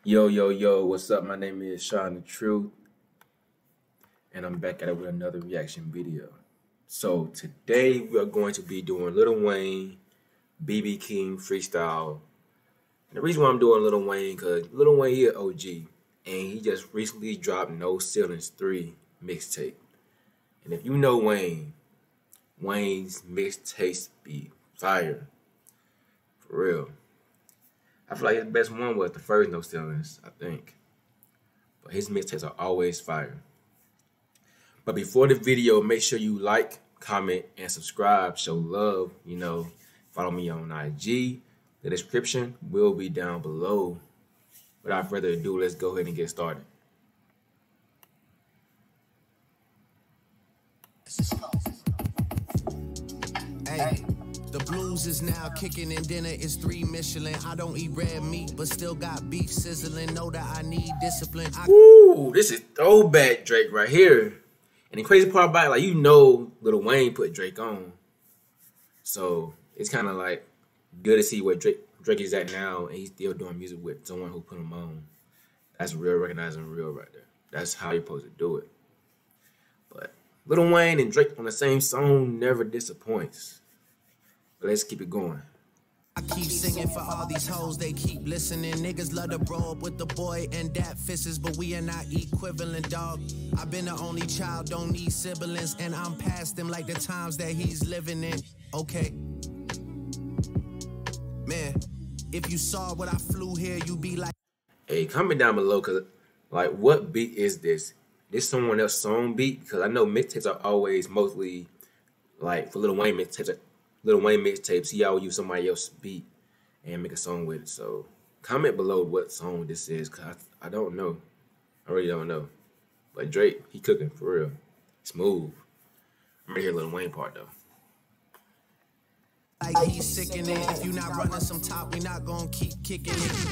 Yo, yo, yo, what's up? My name is Sean the Truth, and I'm back at it with another reaction video. So today we are going to be doing Lil Wayne, BB King freestyle. And the reason why I'm doing Lil Wayne, because Lil Wayne here OG, and he just recently dropped No Ceilings 3 mixtape. And if you know Wayne, Wayne's mixtapes be fire, for real. I feel like his best one was the first No Ceilings, I think. But his mixtapes are always fire. But before the video, make sure you like, comment, and subscribe. Show love, Follow me on IG. The description will be down below. Without further ado, let's go ahead and get started. Hey, the blues is now kicking and dinner is 3 Michelin. I don't eat red meat, but still got beef sizzling. Know that I need discipline. Ooh, this is throwback Drake right here. And the crazy part about it, Lil Wayne put Drake on. So it's kind of like good to see where Drake is at now, and he's still doing music with someone who put him on. That's real recognizing real right there. That's how you're supposed to do it. But Lil Wayne and Drake on the same song never disappoints. But let's keep it going. I keep singing for all these hoes, they keep listening. Niggas love to bro up with the boy and dat fisses, but we are not equivalent, dog. I've been the only child, don't need siblings, and I'm past them like the times that he's living in. Okay. Man, if you saw what I flew here, you be like, Hey, comment down below, because, what beat is this? This someone else's song beat? Because I know mixtapes are always mostly, for Lil Wayne mixtapes, he always use somebody else's beat and make a song with it. So comment below what song this is, because I don't know. I really don't know. But Drake, he cooking for real. Smooth. I'm ready to hear Lil Wayne part though. like he's sickening. If you not running some top, we not gonna keep kicking it.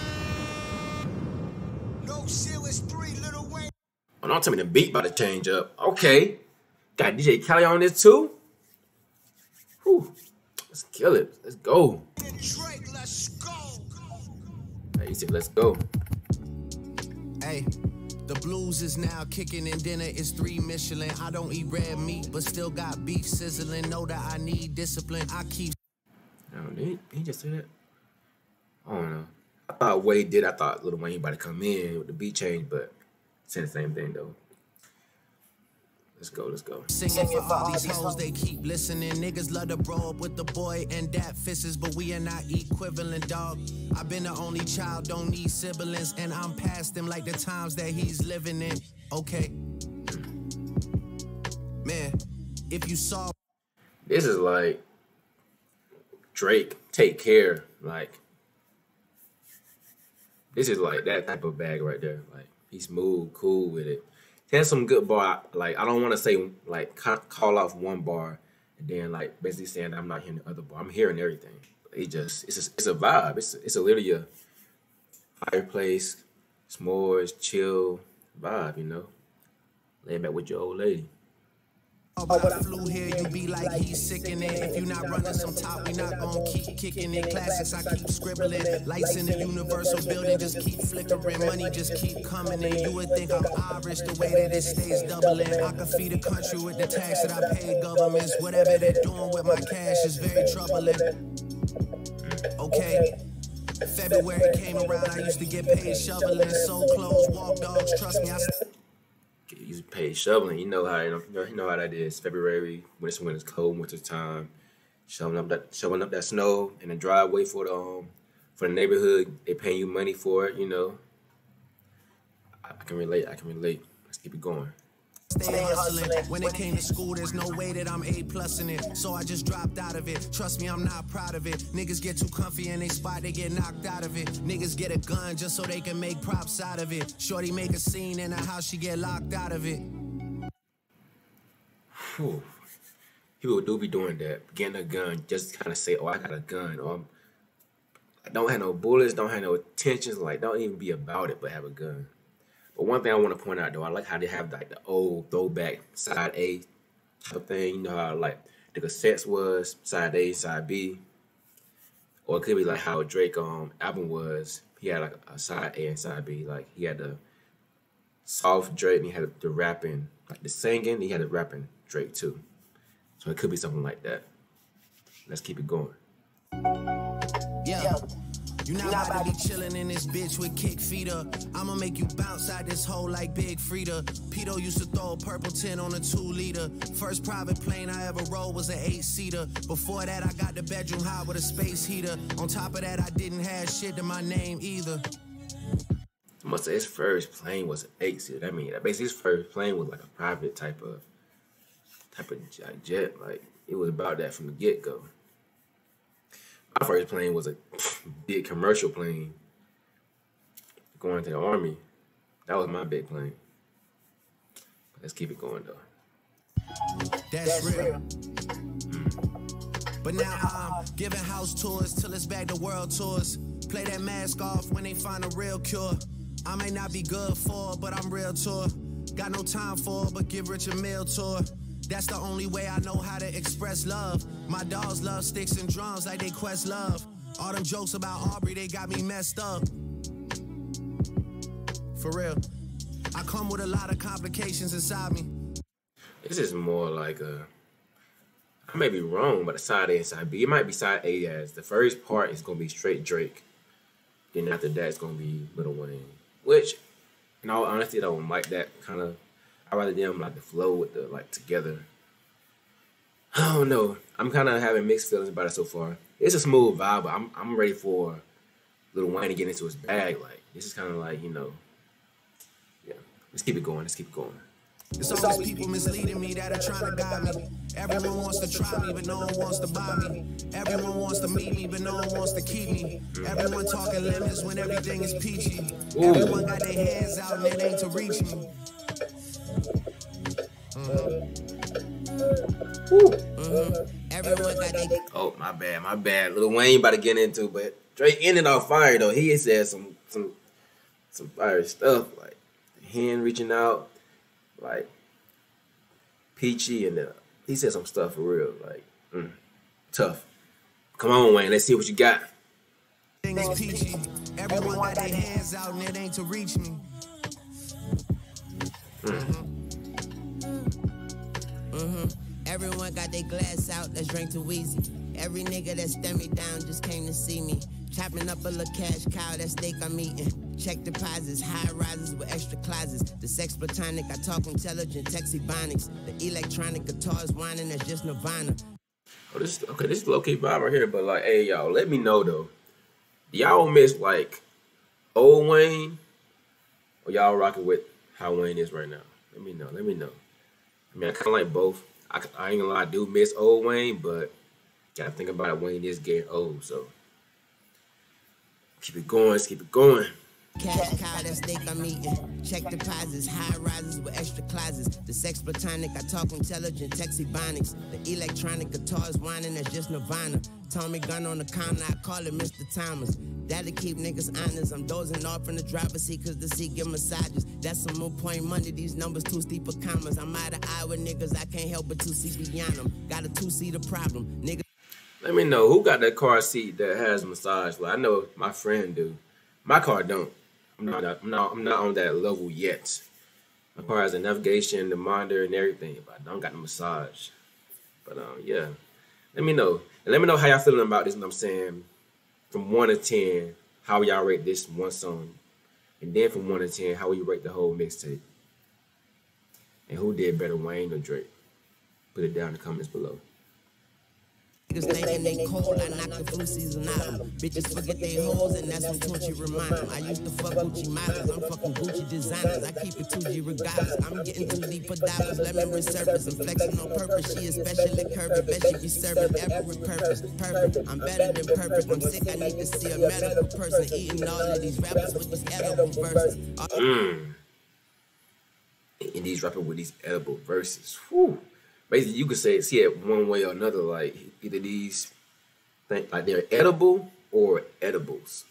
No Ceilings 3, Lil Wayne. Oh, don't tell me the beat about to change up. Okay. Got DJ Khaled on this too? Whew. Let's kill it. Let's go. Drake, let's go. Hey, he said, let's go. Hey, the blues is now kicking and dinner is 3 Michelin. I don't eat red meat, but still got beef sizzling. Know that I need discipline. I keep. No, did he just say that? I don't know. I thought Wade did. I thought Lil Wayne about to come in with the beat change, but it's the same thing though. Let's go, let's go. Singing for all these hoes, they keep listening. Niggas love to bro up with the boy and dat fisses, but we are not equivalent, dog. I've been the only child, don't need siblings, and I'm past them like the times that he's living in. Okay. Man, if you saw. This is like Drake, Take Care. This is like that type of bag right there. He's smooth, cool with it. He has some good bar. I don't want to say call off one bar and then basically saying I'm not hearing the other bar. I'm hearing everything. It's a vibe. It's literally a fireplace, s'mores, chill vibe. Laying back with your old lady. Oh, but I flew here, you be like he's sickening. If you not running some top, we not gonna keep kicking it. Classics, I keep scribbling. Lights in the universal building just keep flickering. Money just keep coming in. You would think I'm Irish the way that it stays doubling. I could feed a country with the tax that I pay governments. Whatever they're doing with my cash is very troubling. Okay. February came around, I used to get paid shoveling. Sold clothes, walk dogs, trust me, You pay shoveling. You know how that is. February when it's cold, winter time, shoveling up that snow in the driveway for the neighborhood. They paying you money for it. I can relate. Let's keep it going. Stay hustling. When it came to school, there's no way that I'm A+ in it. So I just dropped out of it. Trust me, I'm not proud of it. Niggas get too comfy in they spot, they get knocked out of it. Niggas get a gun just so they can make props out of it. Shorty make a scene in her house, she get locked out of it. Whew. People do be doing that. Getting a gun, just kind of say, oh, I got a gun. Or I don't have no bullets, don't have no intentions. Don't even be about it, but have a gun. But one thing I want to point out, though, I like how they have the old throwback side A type of thing. You know how the cassettes was side A, side B, or it could be like how Drake album was. he had like a side A and side B. Like he had the soft Drake, and he had the rapping, like the singing. He had the rapping Drake too. So it could be something like that. Let's keep it going. Yeah. You not about to be chillin' in this bitch with kick feet up. I'ma make you bounce out this hole like Big Frida. Pito used to throw a purple 10 on a 2-liter. First private plane I ever rode was an 8-seater. Before that, I got the bedroom hot with a space heater. On top of that, I didn't have shit to my name either. I must say his first plane was an 8-seater. I mean, basically his first plane was like a private type of jet. Like it was about that from the get-go. My first plane was a big commercial plane going to the Army. That was my big plane. Let's keep it going though. That's real. But now I'm giving house tours till it's back to world tours. Play that mask off when they find a real cure. I may not be good for it, but I'm real tour. Got no time for it, but give Rich a meal tour. That's the only way I know how to express love. My dogs love sticks and drums like they quest love. All them jokes about Aubrey, they got me messed up. For real. I come with a lot of complications inside me. This is more like I may be wrong, but a side A and side B. It might be side A as the first part is gonna be straight Drake. Then after that it's gonna be Lil Wayne. Which, in all honesty, I don't like that kind of. I rather them like the flow with the like together. I don't know. I'm kind of having mixed feelings about it so far. It's a smooth vibe, but I'm ready for Lil Wayne to get into his bag. Like this is kind of like, you know, yeah. Let's keep it going. Let's keep it going. It's always people misleading me that are trying to guide me. Everyone wants to try me, but no one wants to buy me. Everyone wants to meet me, but no one wants to keep me. Everyone talking lemons when everything is peachy. Everyone got their hands out and it ain't to reach me. Everyone got their... Oh, my bad. Lil Wayne about to get into, but Drake ended off fire though. He said some fire stuff like the hand reaching out, like peachy, and he said some stuff for real, like tough. Come on, Wayne, let's see what you got. Everyone got their hands out and it ain't to reach me. Everyone got their glass out, let's drink too easy. Every nigga that stand me down just came to see me. Chopping up a little cash cow, that steak I'm eating. Check deposits, high rises with extra closets. The sex platonic, I talk intelligent, texty bonics. The electronic guitars whining, that's just Nirvana. Oh, this is low-key vibe right here, but like, hey, y'all, let me know though. Y'all miss like old Wayne, or y'all rocking with how Wayne is right now? Let me know. I mean, I kind of like both. I ain't gonna lie, I do miss old Wayne, but gotta think about it, Wayne is getting old, so keep it going, let's keep it going. Cash cow, that steak I'm eating. Check deposits, high rises with extra closets. The sex platonic, I talk intelligent, texty bonics. The electronic guitars whining, that's just Nirvana. Tommy gun on the counter, I call it Mr. Thomas. That'll keep niggas honest. I'm dozing off in the driver's seat cause the seat give massages. That's some more point money, these numbers too steep for commas. I'm out of eye with niggas, I can't help but to see beyond them. Got a two-seater problem, nigga. Let me know who got that car seat that has massage. Well, I know my friend do. My car don't. I'm not on that level yet. My car has the navigation, the monitor, and everything, but I don't got the massage. But yeah, let me know. And let me know how y'all feeling about this. You know what I'm saying, from 1 to 10, how y'all rate this one song, and then from 1 to 10, how will you rate the whole mixtape? And who did better, Wayne or Drake? Put it down in the comments below. Niggas thinking they cold, I knock the flu season out 'em. Bitches forget they hoes, and that's when Tunchi remind 'em. I used to fuck Gucci models, I'm fucking Gucci designers. I keep it 2G regardless. I'm getting too deep for dollars, let me resurface. I'm flexing on purpose, she especially curvy. Bet she be serving every purpose. Perfect, I'm better than perfect. I'm sick, I need to see a medical person. Eating all of these rappers with these edible verses. And these rappers with these edible verses. Whew. Basically, you could see it one way or another. Like either these think like they're edible or edibles.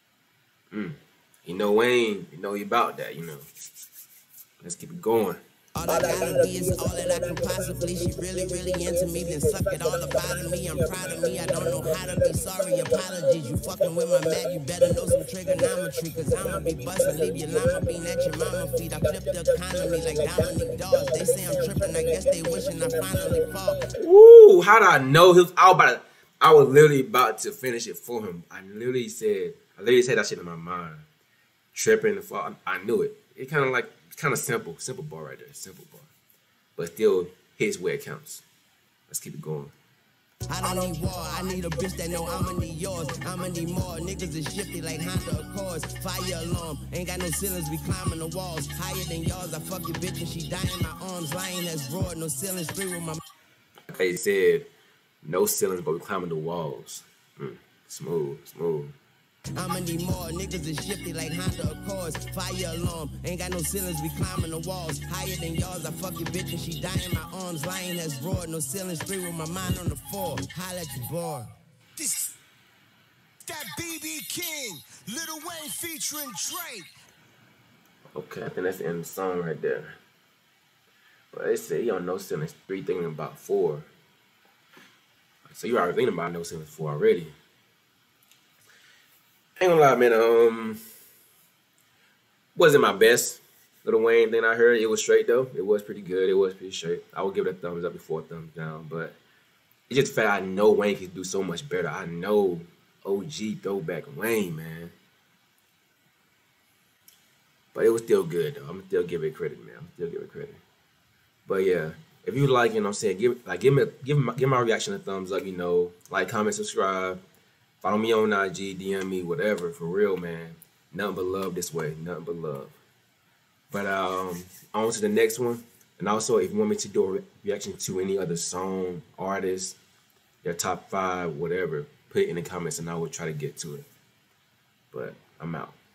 You know Wayne, you know he about that. You know. Let's keep it going. All I gotta be is all that I can possibly. She really, really into me, then suck it all up out of me. I'm proud of me, I don't know how to be sorry. Apologies, you fucking with my mag, you better know some trigonometry. Cause I'ma be bustin', leave your llama bean at your mama feet. I flip the economy like Dominic Dawes. They say I'm trippin', I guess they wishing I finally fall. Ooh, how did I know he was? I was literally about to finish it for him. I literally said that shit in my mind. Tripping the fall. I knew it. It kind of simple bar right there, simple bar, but still hits where it counts. Let's keep it going. I don't need war, I need a bitch that know I'ma need yours. I'ma need more, niggas is shifty like Honda Accords. Fire alarm, ain't got no ceilings, we climbing the walls. Higher than yours, I fuck your bitch and she die in my arms. Lying as roared, no ceilings, three with my... They said, no ceilings, but we climbing the walls. Smooth. I'ma need more, niggas is shifty like Honda Accords. Fire alarm, ain't got no ceilings, we climbing the walls. Higher than yours, I fuck your bitch and she die in my arms. Lying as roared, no ceilings, three with my mind on the floor. Holla at your boy. This that BB King, Lil Wayne featuring Drake. Okay, I think that's the end of the song right there. But they say he on no ceilings 3 thinking about 4. So you already thinking about no ceilings 4 already. Ain't gonna lie, man. Wasn't my best Lil Wayne thing I heard. It was straight though. It was pretty good. It was pretty straight. I would give it a thumbs up before a thumbs down. But it's just the fact I know Wayne can do so much better. I know OG throwback Wayne, man. But it was still good though. I'm gonna still give it credit, man. But yeah, if you like, you know what I'm saying, give my reaction a thumbs up, you know. Like, comment, subscribe. Follow me on IG, DM me, whatever, for real, man. Nothing but love this way, nothing but love. But on to the next one. And also, if you want me to do a reaction to any other song, artist, their top 5, whatever, put it in the comments and I will try to get to it. But I'm out.